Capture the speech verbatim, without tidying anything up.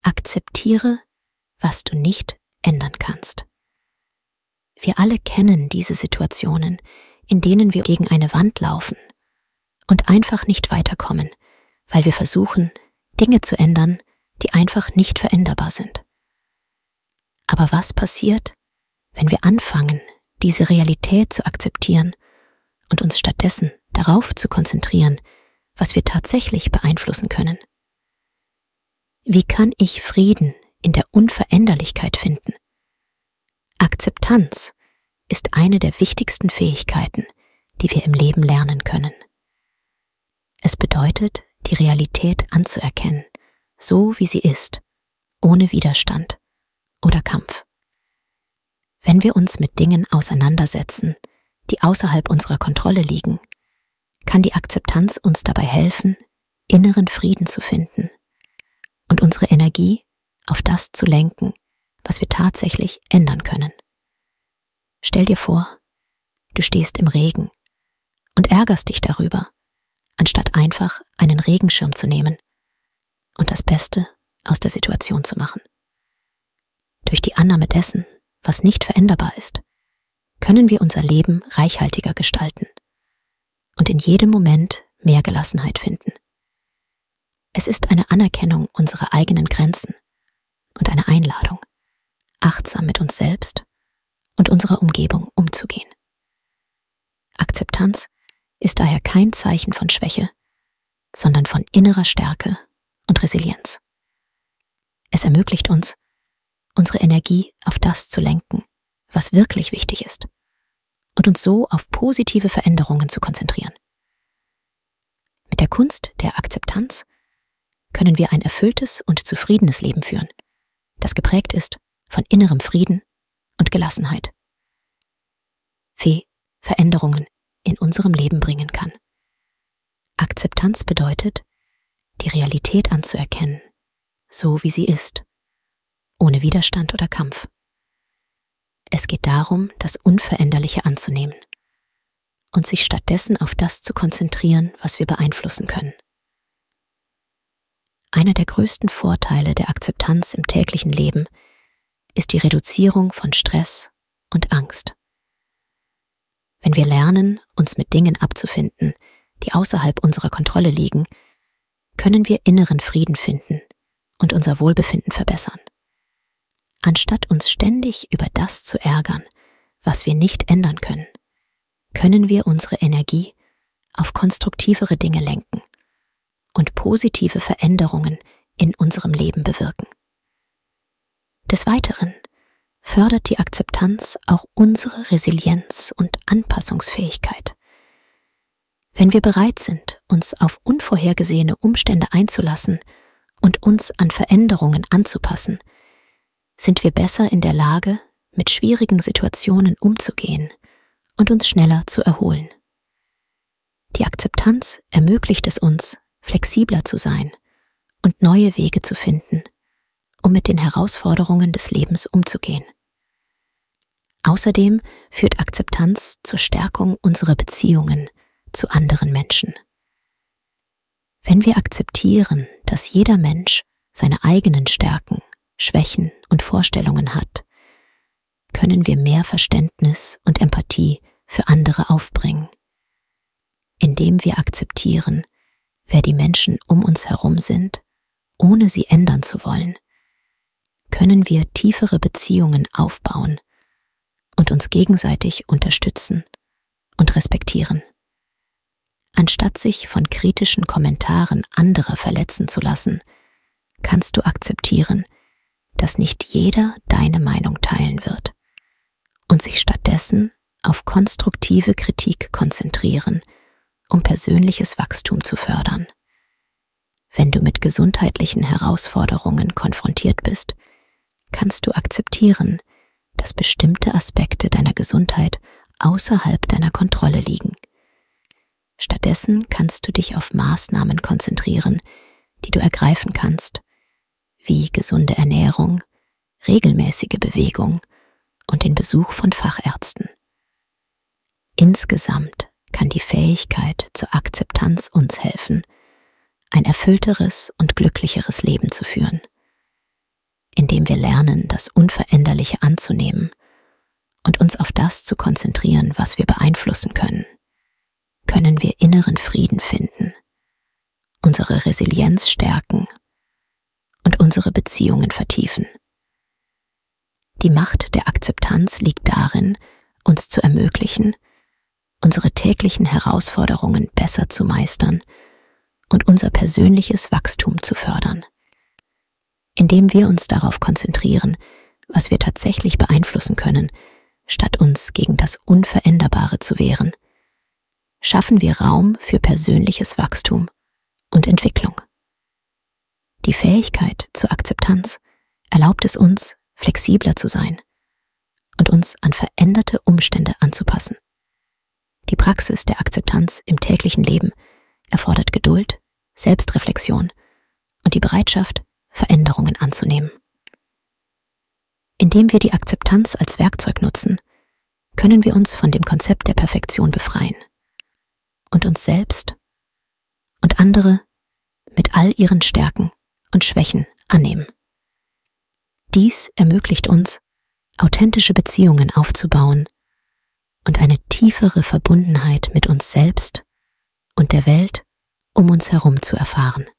Akzeptiere, was du nicht ändern kannst. Wir alle kennen diese Situationen, in denen wir gegen eine Wand laufen und einfach nicht weiterkommen, weil wir versuchen, Dinge zu ändern, die einfach nicht veränderbar sind. Aber was passiert, wenn wir anfangen, diese Realität zu akzeptieren und uns stattdessen darauf zu konzentrieren, was wir tatsächlich beeinflussen können? Wie kann ich Frieden in der Unveränderlichkeit finden? Akzeptanz ist eine der wichtigsten Fähigkeiten, die wir im Leben lernen können. Es bedeutet, die Realität anzuerkennen, so wie sie ist, ohne Widerstand oder Kampf. Wenn wir uns mit Dingen auseinandersetzen, die außerhalb unserer Kontrolle liegen, kann die Akzeptanz uns dabei helfen, inneren Frieden zu finden und unsere Energie auf das zu lenken, was wir tatsächlich ändern können. Stell dir vor, du stehst im Regen und ärgerst dich darüber, anstatt einfach einen Regenschirm zu nehmen und das Beste aus der Situation zu machen. Durch die Annahme dessen, was nicht veränderbar ist, können wir unser Leben reichhaltiger gestalten und in jedem Moment mehr Gelassenheit finden. Es ist eine Anerkennung unserer eigenen Grenzen und eine Einladung, achtsam mit uns selbst und unserer Umgebung umzugehen. Akzeptanz ist daher kein Zeichen von Schwäche, sondern von innerer Stärke und Resilienz. Es ermöglicht uns, unsere Energie auf das zu lenken, was wirklich wichtig ist, und uns so auf positive Veränderungen zu konzentrieren. Mit der Kunst der Akzeptanz können wir ein erfülltes und zufriedenes Leben führen, das geprägt ist von innerem Frieden und Gelassenheit. Fee Veränderungen in unserem Leben bringen kann. Akzeptanz bedeutet, die Realität anzuerkennen, so wie sie ist, ohne Widerstand oder Kampf. Es geht darum, das Unveränderliche anzunehmen und sich stattdessen auf das zu konzentrieren, was wir beeinflussen können. Einer der größten Vorteile der Akzeptanz im täglichen Leben ist die Reduzierung von Stress und Angst. Wenn wir lernen, uns mit Dingen abzufinden, die außerhalb unserer Kontrolle liegen, können wir inneren Frieden finden und unser Wohlbefinden verbessern. Anstatt uns ständig über das zu ärgern, was wir nicht ändern können, können wir unsere Energie auf konstruktivere Dinge lenken und positive Veränderungen in unserem Leben bewirken. Des Weiteren fördert die Akzeptanz auch unsere Resilienz und Anpassungsfähigkeit. Wenn wir bereit sind, uns auf unvorhergesehene Umstände einzulassen und uns an Veränderungen anzupassen, sind wir besser in der Lage, mit schwierigen Situationen umzugehen und uns schneller zu erholen. Die Akzeptanz ermöglicht es uns, flexibler zu sein und neue Wege zu finden, um mit den Herausforderungen des Lebens umzugehen. Außerdem führt Akzeptanz zur Stärkung unserer Beziehungen zu anderen Menschen. Wenn wir akzeptieren, dass jeder Mensch seine eigenen Stärken, Schwächen und Vorstellungen hat, können wir mehr Verständnis und Empathie für andere aufbringen. Indem wir akzeptieren, wer die Menschen um uns herum sind, ohne sie ändern zu wollen, können wir tiefere Beziehungen aufbauen und uns gegenseitig unterstützen und respektieren. Anstatt sich von kritischen Kommentaren anderer verletzen zu lassen, kannst du akzeptieren, dass nicht jeder deine Meinung teilen wird und sich stattdessen auf konstruktive Kritik konzentrieren, um persönliches Wachstum zu fördern. Wenn du mit gesundheitlichen Herausforderungen konfrontiert bist, kannst du akzeptieren, dass bestimmte Aspekte deiner Gesundheit außerhalb deiner Kontrolle liegen. Stattdessen kannst du dich auf Maßnahmen konzentrieren, die du ergreifen kannst, wie gesunde Ernährung, regelmäßige Bewegung und den Besuch von Fachärzten. Insgesamt kann die Fähigkeit zur Akzeptanz uns helfen, ein erfüllteres und glücklicheres Leben zu führen. indem wir lernen, das Unveränderliche anzunehmen und uns auf das zu konzentrieren, was wir beeinflussen können, können wir inneren Frieden finden, unsere Resilienz stärken und unsere Beziehungen vertiefen. Die Macht der Akzeptanz liegt darin, uns zu ermöglichen, unsere täglichen Herausforderungen besser zu meistern und unser persönliches Wachstum zu fördern. Indem wir uns darauf konzentrieren, was wir tatsächlich beeinflussen können, statt uns gegen das Unveränderbare zu wehren, schaffen wir Raum für persönliches Wachstum und Entwicklung. Die Fähigkeit zur Akzeptanz erlaubt es uns, flexibler zu sein und uns an veränderte Umstände anzupassen. Die Praxis der Akzeptanz im täglichen Leben erfordert Geduld, Selbstreflexion und die Bereitschaft, Veränderungen anzunehmen. Indem wir die Akzeptanz als Werkzeug nutzen, können wir uns von dem Konzept der Perfektion befreien und uns selbst und andere mit all ihren Stärken und Schwächen annehmen. Dies ermöglicht uns, authentische Beziehungen aufzubauen und eine tiefere Verbundenheit mit uns selbst und der Welt um uns herum zu erfahren.